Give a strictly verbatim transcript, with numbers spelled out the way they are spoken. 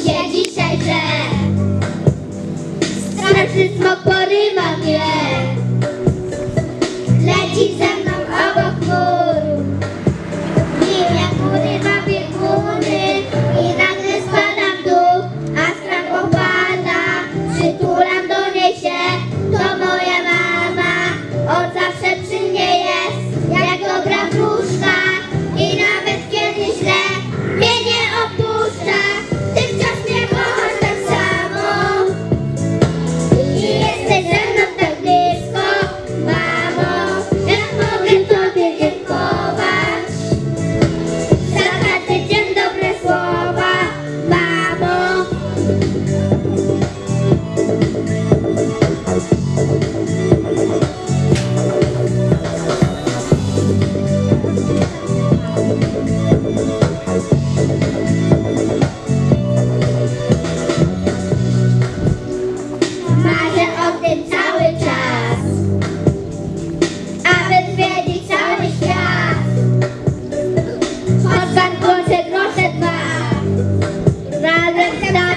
się dzisiaj drze. Straszny smok porywa mnie, leci ze mną obok mur. Nim jak urywa bieguny i nagle spadam w dół, a strach opada, przytulam do niej się. To moja mama, od zawsze przy mnie jest, jak dobra wróżka i nawet kiedy źle mnie nie opuszcza. Ty wciąż mnie kochasz tak samo i jesteś ze mną tak blisko, mamo. Jak mogę Tobie dziękować za każdy dzień dobre słowa, mamo. Marzę o tym cały czas, aby zwiedzić cały świat. Choć wam głoszę grosze dwa, razem z nami.